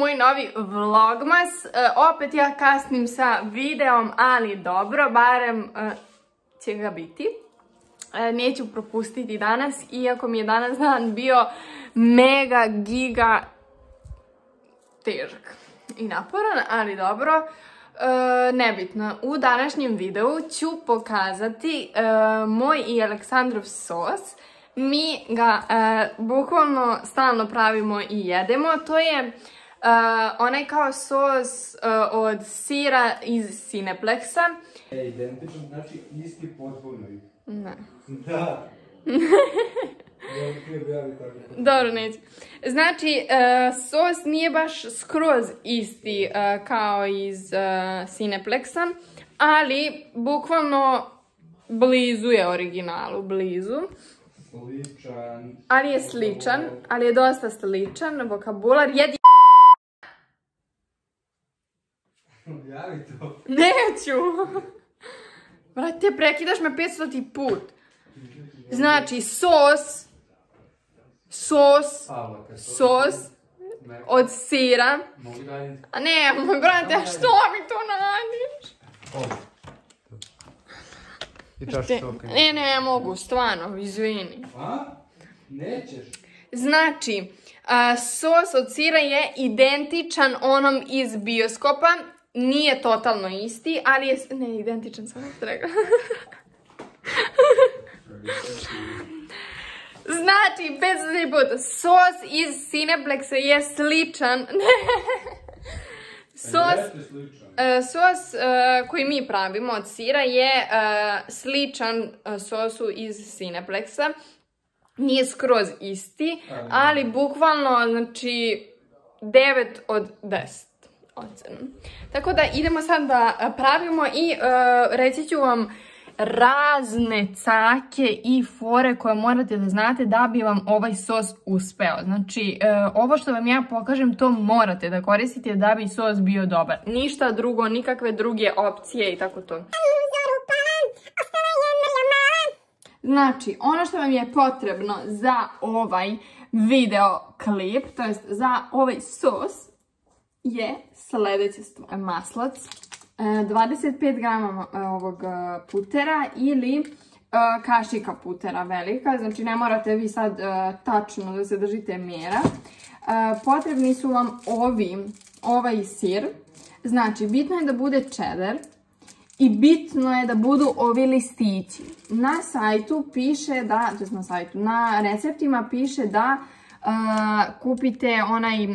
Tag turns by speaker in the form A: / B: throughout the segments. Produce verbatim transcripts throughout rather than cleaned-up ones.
A: moj novi vlogmas. E, opet ja kasnim sa videom, ali dobro, barem e, će ga biti. E, neću propustiti danas, iako mi je danas dan bio mega, giga težak i naporan, ali dobro. E, nebitno, u današnjem videu ću pokazati e, moj i Aleksandrov sos. Mi ga e, bukvalno stalno pravimo i jedemo. To je Uh, onaj kao sos uh, od sira iz Cineplexa.
B: E, identično, znači isti potpuno.
A: Ne.
B: Da.
A: Dobro, neću. Znači, uh, sos nije baš skroz isti uh, kao iz uh, Cineplexa, ali bukvalno blizu je originalu, blizu.
B: Sličan.
A: Ali je sličan, ali je dosta sličan, vokabular. Jedi...
B: Objavi to.
A: Neću! Brate, prekidaš me petstoti put. Znači, sos, sos, sos od sira. A ne, moj brate, a što mi to radiš? Ne, ne, mogu, stvarno, izvini.
B: A? Nećeš?
A: Znači, sos od sira je identičan onom iz bioskopa. Nije totalno isti, ali je... Ne, identičan sam što rekla. Znači, petstoti put, sos iz Cineplexa je sličan... Sos, sos koji mi pravimo od sira je sličan sosu iz Cineplexa. Nije skroz isti, ali bukvalno, znači, devet od deset. Ocenu. Tako da idemo sad da pravimo i uh, reći ću vam razne cake i fore koje morate da znate da bi vam ovaj sos uspeo. Znači, uh, ovo što vam ja pokažem, to morate da koristite da bi sos bio dobar. Ništa drugo, nikakve druge opcije i tako to. Znači, ono što vam je potrebno za ovaj video klip, to jest za ovaj sos, je sljedeća stvar. Maslac, dvadeset pet grama ovog putera ili kašika putera velika, znači ne morate vi sad tačno da se držite mjera. Potrebni su vam ovi, ovaj sir, znači bitno je da bude cheddar i bitno je da budu ovi listići. Na sajtu piše da, to je na sajtu, na receptima piše da kupite onaj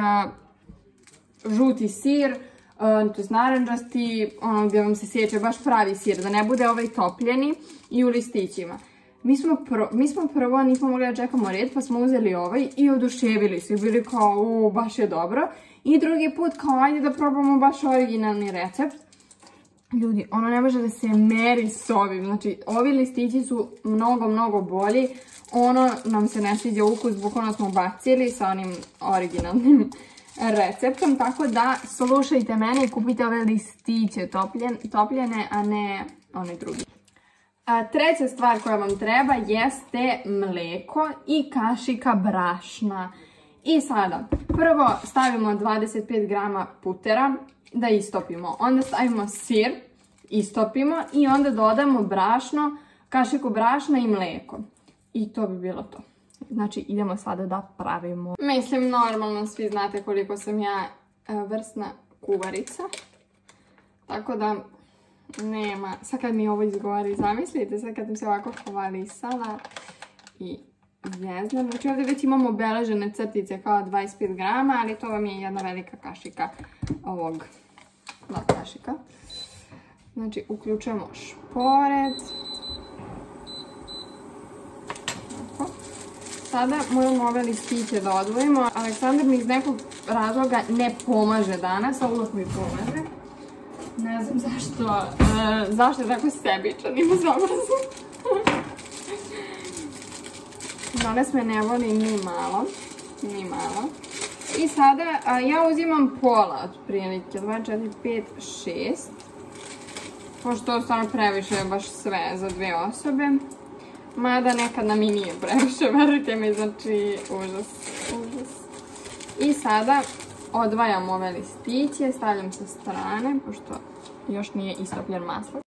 A: žuti sir, uh, to je naranđasti, ono gdje vam se sjeća baš pravi sir, da ne bude ovaj topljeni i u listićima. Mi smo, pro, mi smo prvo, nismo mogli da čekamo red, pa smo uzeli ovaj i oduševili se, bili kao, u, baš je dobro. I drugi put, kao, ajde da probamo baš originalni recept. Ljudi, ono ne može da se meri s ovim, znači, ovi listići su mnogo, mnogo bolji. Ono nam se ne sviđa ukus, bukvalno smo bacili sa onim originalnim receptom, tako da slušajte mene i kupite ove listiće topljen, topljene, a ne one drugi. A, treća stvar koja vam treba jeste mleko i kašika brašna. I sada, prvo stavimo dvadeset pet grama putera da istopimo, onda stavimo sir, istopimo i onda dodamo brašno, kašiku brašna i mleko. I to bi bilo to. Znači, idemo sada da pravimo. Mislim, normalno svi znate koliko sam ja vrsna kuvarica. Tako da, nema. Sad kad mi ovo izgovori, zamislite, sad kad mi se ovako hvalisala i jeznam. Znači, ovdje već imamo obeležene crtice kao dvadeset pet grama, ali to vam je jedna velika kašika ovog, dva kašika. Znači, uključujemo šporet. Sada moramo ove listiće da odvojimo. Aleksandar mi iz nekog razloga ne pomaže danas, a uvijek mi pomaže. Ne znam zašto, e, zašto je tako sebičan, ima zabrazu. Danas me ne voli ni malo, ni malo. I sada a, ja uzimam pola od prilike, dva, četiri, pet, šest. Pošto stvarno previše je baš sve za dve osobe. Mada nekad nam i nije previše, verujte mi, znači užas, užas. I sada odvajam ove listiće, stavljam sa strane, pošto još nije istopljen maslac.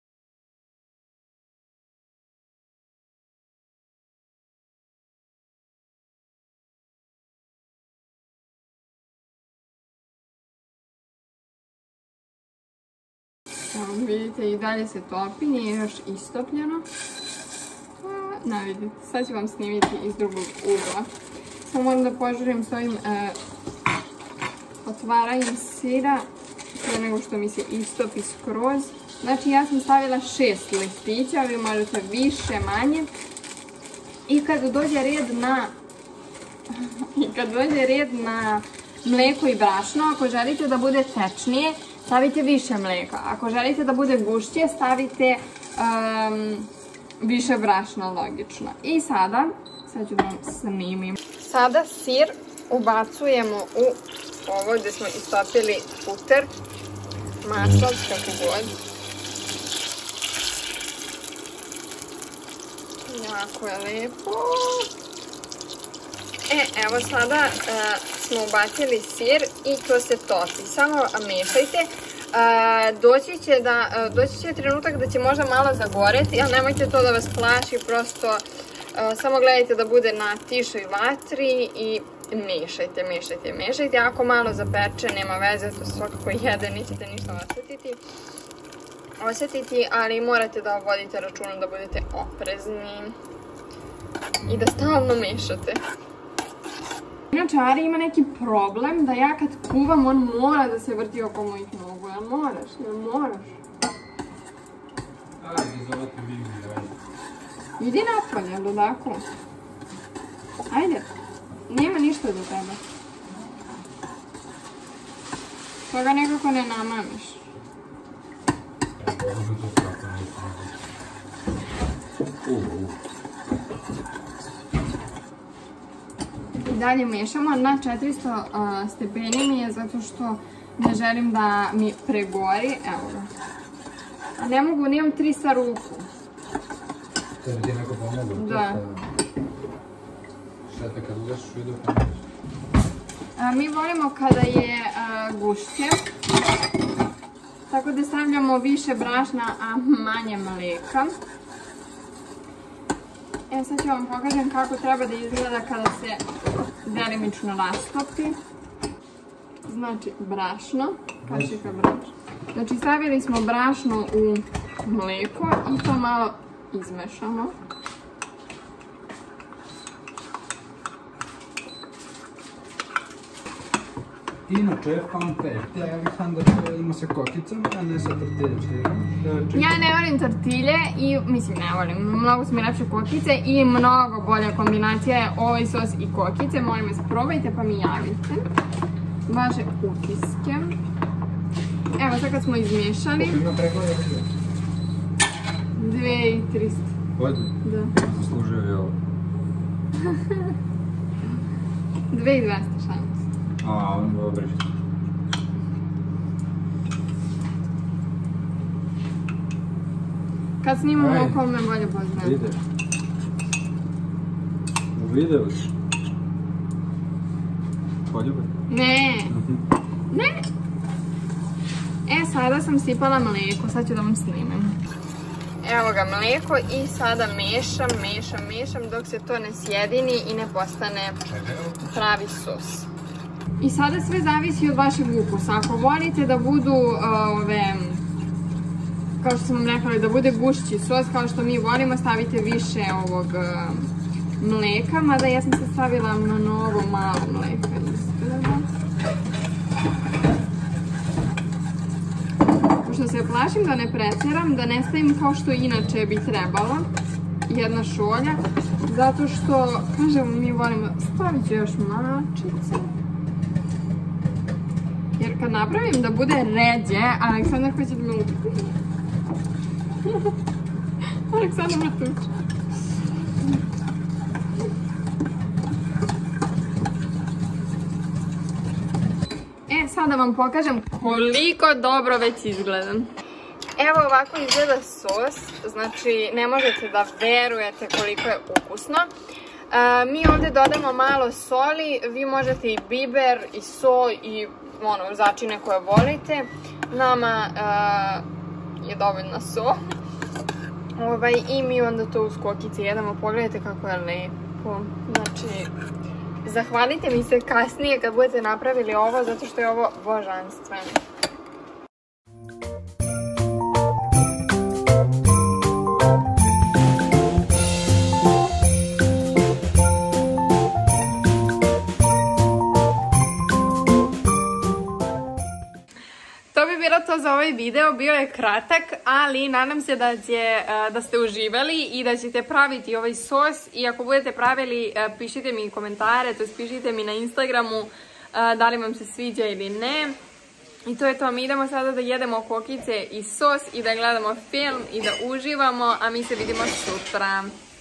A: Vidite, i dalje se topi, nije još istopljeno. Ne vidite, sad ću vam snimiti iz drugog ugla. Samo moram da požurim s ovim e, otvaranjem sira prije nego što mi se istopi skroz. Znači ja sam stavila šest listića, vi možete više, manje. I kad dođe red na i kad dođe red na mleko i brašno, ako želite da bude tečnije, stavite više mleka. Ako želite da bude gušće, stavite um, više brašna, logično. I sada, sad ću da vam snimim. Sada sir ubacujemo u ovo gdje smo istopili puter, maslac, kako god. Jako je lepo. E, evo sada uh, smo ubacili sir i to se topi. Samo mešajte. Uh, doći će, da, uh, doći će trenutak da će možda malo zagoreti, ali nemojte to da vas plaši, prosto uh, samo gledajte da bude na tišoj vatri i mešajte, mešajte, mešajte. Ako malo zapeče, nema veze, to svakako jede, nećete ništa osjetiti. osjetiti, ali morate da vodite računa da budete oprezni i da stalno mešate. Inače, Ari ima neki problem da ja kad kuvam, on mora da se vrti oko mojih nogu. Jel moraš? Jel moraš?
B: Ajde, zovete Vivi, ajde.
A: Idi napolje, jel dodako? Ajde, nema ništa do tebe. Toga nekako ne namamiš. I dalje mešamo na četiristo stepeni mi je zato što ne želim da mi pregori. Evo ga. A ne mogu, nimam trista ruku.
B: To bi ti neko pomoglo?
A: Da.
B: Šta te kad ugašiš video pomoći?
A: Mi volimo kada je gušće. Tako da stavljamo više brašna, a manje mleka. E, sad ću vam pokažem kako treba da izgleda kada se delimično rastopi. Znači, brašno, kašika brašna. Znači, stavili smo brašno u mleko i to malo izmešamo.
B: Inače, fun fact, Aleksandar ima sa kokicama, a ne sa tortiljem.
A: Ja ne volim tortilje i, mislim ne volim, mnogo su mi lepše kokice i mnogo bolja kombinacija je ovaj sos i kokice. Molim vas, probajte pa mi javite vaše utiske. Evo sad kad smo izmiješali.
B: Koliko ima pregleda video?
A: dve i trista.
B: Ovdje?
A: Da.
B: Zaslužio je ovo.
A: dve i dvesta šans.
B: A, on dobro.
A: Kad snimamo oko me bolje poznajem.
B: Ideš. U videu si. Poljubaj.
A: Ne. Ne. E, sada sam sipala mlijeko, sad ću da vam snimem. Evo ga mlijeko i sada mešam, mešam, mešam dok se to ne sjedini i ne postane pravi sos. I sada sve zavisi od vašeg ukusa. Ako volite da budu ove, kao što sam vam rekla, da bude gušći sos, kao što mi volimo, stavite više ovog mleka, mada ja sam se stavila na novo malo mleka iskreno. Pošto se plašim da ne pretjeram, da ne stavim kao što inače bi trebalo, jedna šolja, zato što, kažemo, mi volimo, stavit ću još mačice. Jer kad napravim da bude ređe, Aleksandar hoće da me utuče. Aleksandar me tuče. E, sad da vam pokažem koliko dobro već izgledam. Evo ovako izgleda sos, znači ne možete da verujete koliko je ukusno. Mi ovdje dodamo malo soli, vi možete i biber i sol i ono, začine koje volite. Nama je dovoljna sol. I mi onda to uz kokice jedemo, pogledajte kako je lepo. Znači, zahvalite mi se kasnije kad budete napravili ovo, zato što je ovo božanstveno. To bi bilo to za ovaj video, bio je kratak, ali nadam se da, će, da ste uživali i da ćete praviti ovaj sos i ako budete pravili pišite mi komentare, to pišite mi na Instagramu da li vam se sviđa ili ne. I to je to, mi idemo sada da jedemo kokice i sos i da gledamo film i da uživamo, a mi se vidimo sutra.